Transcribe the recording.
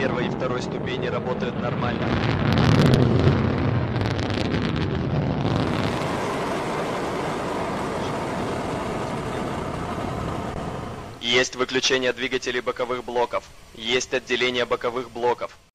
первой и второй ступени работают нормально. Есть выключение двигателей боковых блоков. Есть отделение боковых блоков.